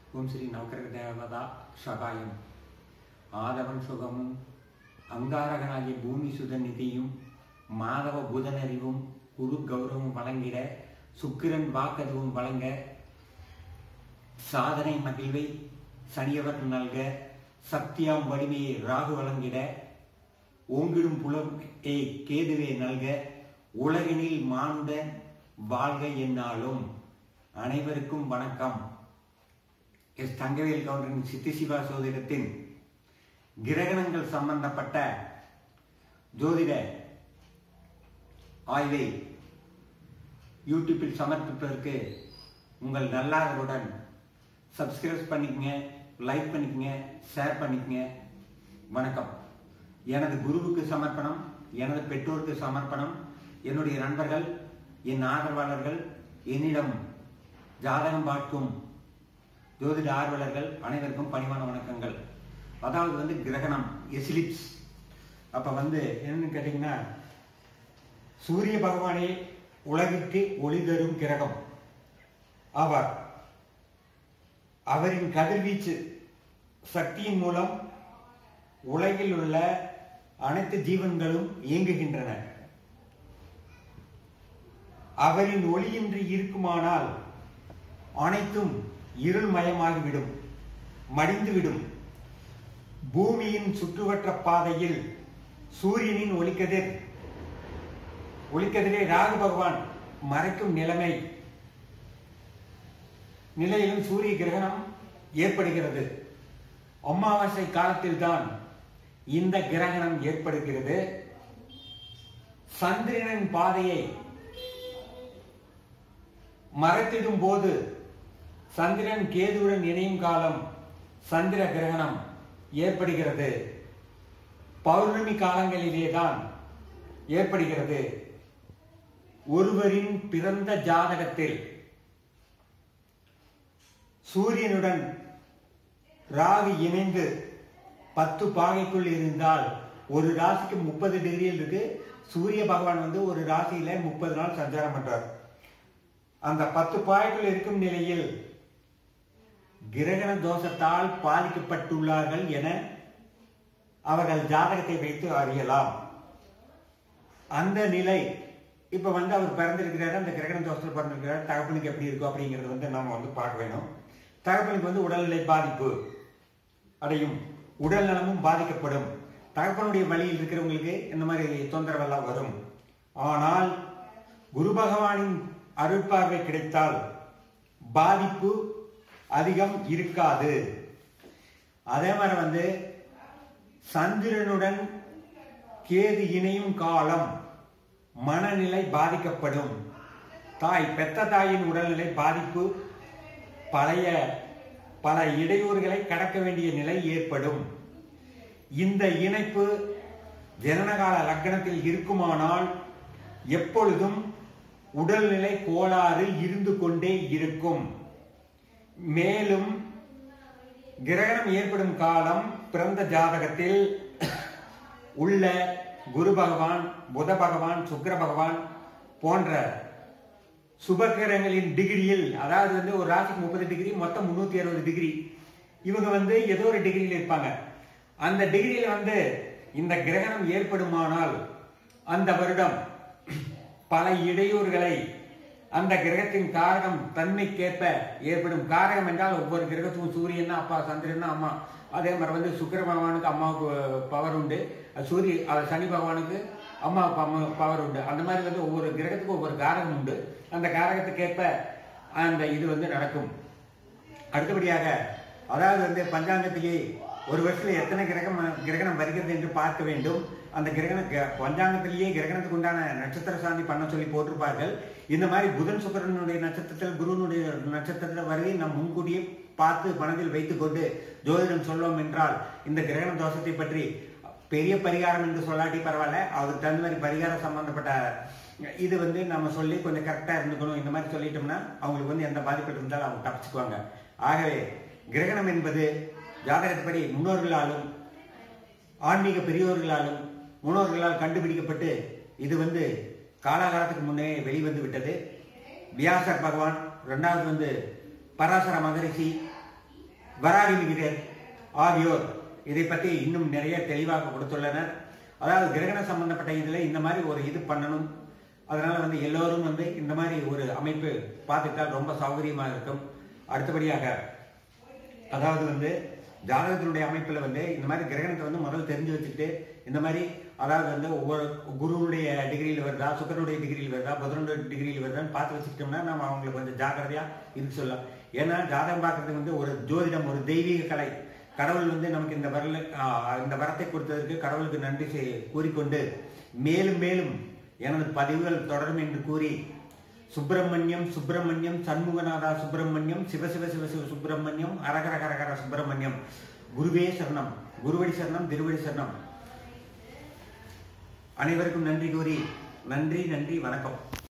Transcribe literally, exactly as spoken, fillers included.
ஓம் ஸ்ரீ நவக்கிரக தேவதா சகாயம். ஆதவன் சுகமும் அங்காரகனாகிய பூமி சுதநிதியும் மாதவ புதனறிவும் குரு கௌரவம் வழங்கிட சுக்கிரன் வாக்கதுவும் வழங்க சாதனை மகிழ்வை சனியவர் நல்க சக்தியாம் வலிமையை ராகு வழங்கிட ஓங்கிடும் புலம் ஏ கேதுவே நல்க உலகினில் மானுட வாழ்க என்னாலும். அனைவருக்கும் வணக்கம். எஸ் தங்கவேல் கவுண்டரின் சித்தி சிவா சோதிடத்தின் கிரகணங்கள் சம்பந்தப்பட்ட ஜோதிட ஆய்வை யூடியூப்பில் சமர்ப்பிப்பதற்கு உங்கள் நல்லாதருடன் சப்ஸ்கிரைப் பண்ணிக்கங்க, லைக் பண்ணிக்கங்க, ஷேர் பண்ணிக்கங்க. வணக்கம். எனது குருவுக்கு சமர்ப்பணம், எனது பெற்றோருக்கு சமர்ப்பணம், என்னுடைய நண்பர்கள், என் ஆதரவாளர்கள், என்னிடம் ஜாதகம் பார்க்கும் ஜோதிட ஆர்வலர்கள் அனைவருக்கும் பணிவான வணக்கங்கள். அதாவது வந்து கிரகணம் எசிலிப்ஸ். அப்ப வந்து என்னன்னு கேட்டீங்கன்னா, சூரிய பகவானே உலகிற்கு ஒளி தரும் கிரகம் அவர். அவரின் கதிர்வீச்சு சக்தியின் மூலம் உலகில் உள்ள அனைத்து ஜீவன்களும் இயங்குகின்றன. அவரின் ஒளியின்றி இருக்குமானால் அனைத்தும் இருள்மயமாகிவிடும், மடிந்துவிடும். பூமியின் சுற்றுவட்ட பாதையில் சூரியனின் ஒளிக்கதிர் ஒளிக்கதிரை ராகு பகவான் மறைக்கும் நிலைமை நிலையிலும் சூரிய கிரகணம் ஏற்படுகிறது. அமாவாசை காலத்தில் தான் இந்த கிரகணம் ஏற்படுகிறது. சந்திரனின் பாதையை மறைத்திடும் போது சந்திரன் கேதுவுடன் இணையும் காலம் சந்திர கிரகணம் ஏற்படுகிறது. பௌர்ணமி காலங்களிலேதான் ஏற்படுகிறது. ஒருவரின் பிறந்த ஜாதகத்தில் சூரியனுடன் ராகு இணைந்து பத்து பாகைக்குள் இருந்தால் ஒரு ராசிக்கு முப்பது டிகிரியில் இருக்கு. சூரிய பகவான் வந்து ஒரு ராசியில முப்பது நாள் சஞ்சாரம் பண்றார். அந்த பத்து பாகைக்குள் இருக்கும் நிலையில் கிரகண தோஷத்தால் பாதிக்கப்பட்டுள்ளார்கள் என அவர்கள் ஜாதகத்தை வைத்து அறியலாம். அந்த நிலை இப்ப வந்து அவர் பிறந்திருக்கிறாரு, அந்த கிரகண தோஷத்தில் பிறந்திருக்கிறார். தகப்பனுக்கு எப்படி இருக்கும் அப்படிங்கிறது வந்து நாம வந்து பார்க்க வேணும். தகப்பனுக்கு வந்து உடல்நிலை பாதிப்பு அடையும், உடல் நலமும் பாதிக்கப்படும். தகப்பனுடைய வழியில் இருக்கிறவங்களுக்கு இந்த மாதிரி தொந்தரவெல்லாம் வரும். ஆனால் குரு பகவானின் அருட்பார்வை கிடைத்தால் பாதிப்பு அதிகம் இருக்காது. அதே மாதிரி வந்து சந்திரனுடன் கேது இணையும் காலம் மனநிலை பாதிக்கப்படும். தாய் பெத்த தாயின் உடல்நிலை பாதிப்பு, பழைய பல இடையூறுகளை கடக்க வேண்டிய நிலை ஏற்படும். இந்த இணைப்பு ஜனனகால லக்னத்தில் இருக்குமானால் எப்பொழுதும் உடல்நிலை கோளாறு இருந்து கொண்டே இருக்கும். மேலும் கிரகணம் ஏற்படும் காலம் பிறந்த ஜாதகத்தில் உள்ள குரு பகவான், புத பகவான், சுக்கிர பகவான் போன்ற சுபகிரகங்களின் டிகிரியில், அதாவது வந்து ஒரு ராசிக்கு முப்பது டிகிரி, மொத்தம் முன்னூத்தி அறுபது டிகிரி, இவங்க வந்து ஏதோ ஒரு டிகிரியில் இருப்பாங்க. அந்த டிகிரியில வந்து இந்த கிரகணம் ஏற்படுமானால் அந்த வருடம் பல இடையூறுகளை அந்த கிரகத்தின் காரகம் தன்மைக்கேற்ப ஏற்படும். காரகம் என்றால் ஒவ்வொரு கிரகத்துக்கும் சூரியன் அப்பா, சந்திரன் அம்மா. அதே மாதிரி வந்து சுக்கிர பகவானுக்கு அம்மாவுக்கு பவர் உண்டு, சூரிய சனி பகவானுக்கு அம்மாவுக்கு அம்மா பவர் உண்டு. அந்த மாதிரி வந்து ஒவ்வொரு கிரகத்துக்கும் ஒவ்வொரு காரகம் உண்டு. அந்த காரகத்துக்கேற்ப அந்த இது வந்து நடக்கும். அடுத்தபடியாக அதாவது வந்து பஞ்சாங்கத்திலே ஒரு வருஷத்துல எத்தனை கிரகம் கிரகணம் வருகிறது என்று பார்க்க வேண்டும். அந்த கிரகண பஞ்சாங்கத்திலேயே கிரகணத்துக்கு உண்டான நட்சத்திர சாந்தி பண்ண சொல்லி போட்டிருப்பார்கள். இந்த மாதிரி புதன் சுக்கிரனுடைய நட்சத்திரத்தில் குருனுடைய நட்சத்திரத்தில் வருவதை நாம் முன்கூட்டியே பார்த்து மனதில் வைத்துக் கொண்டு ஜோதிடம் சொல்வோம் என்றால் இந்த கிரகண தோஷத்தை பற்றி பெரிய பரிகாரம் என்று சொல்லாட்டி பரவாயில்ல, அதுக்கு தகுந்த மாதிரி பரிகாரம் சம்பந்தப்பட்ட இது வந்து நம்ம சொல்லி கொஞ்சம் கரெக்டா இருந்துக்கணும். இந்த மாதிரி சொல்லிட்டோம்னா அவங்களுக்கு வந்து எந்த பாதிப்பு இருந்தாலும் அவங்க தப்பிச்சுக்குவாங்க. ஆகவே கிரகணம் என்பது ஜாதகப்படி முன்னோர்களாலும் ஆன்மீக பெரியோர்களாலும் முன்னோர்களால் கண்டுபிடிக்கப்பட்டு இது வந்து காலாகாலத்துக்கு முன்னே வெளிவந்து விட்டது. வியாசர் பகவான், ரெண்டாவது வந்து பராசர மகரிஷி, வராகி மிகிரர் ஆகியோர் இதை பற்றி இன்னும் நிறைய தெளிவாக கொடுத்துள்ளனர். அதாவது கிரகண சம்பந்தப்பட்ட இதுல இந்த மாதிரி ஒரு இது பண்ணணும். அதனால வந்து எல்லோரும் வந்து இந்த மாதிரி ஒரு அமைப்பு பார்த்துட்டால் ரொம்ப சௌகரியமா இருக்கும். அடுத்தபடியாக அதாவது வந்து ஜாதகத்தினுடைய அமைப்புல வந்து இந்த மாதிரி கிரகணத்தை வந்து முதல்ல தெரிஞ்சு வச்சுட்டு இந்த மாதிரி அதாவது வந்து ஒவ்வொரு குருவுடைய டிகிரியில் வருதா, சுக்கரனுடைய டிகிரியில் வருதா, புதனுடைய டிகிரியில் வருதான்னு பார்த்து வச்சுக்கிட்டோம்னா நம்ம அவங்களுக்கு கொஞ்சம் ஜாக்கிரதையா இருக்கு சொல்லலாம். ஏன்னா ஜாதகம் பார்க்கறதுக்கு வந்து ஒரு ஜோதிடம், ஒரு தெய்வீக கலை. கடவுள் வந்து நமக்கு இந்த வரல இந்த வரத்தை கொடுத்ததற்கு கடவுளுக்கு நன்றி கூறிக்கொண்டு மேலும் மேலும் எனது பதிவுகள் தொடரும் என்று கூறி சுப்பிரமணியம் சுப்பிரமணியம் சண்முகநாதா சுப்பிரமணியம் சிவ சிவ சிவ சிவ சுப்பிரமணியம் அரகர கரகர சுப்பிரமணியம் குருவே சரணம், குருவடி சரணம், திருவடி சரணம். அனைவருக்கும் நன்றி கூறி நன்றி நன்றி வணக்கம்.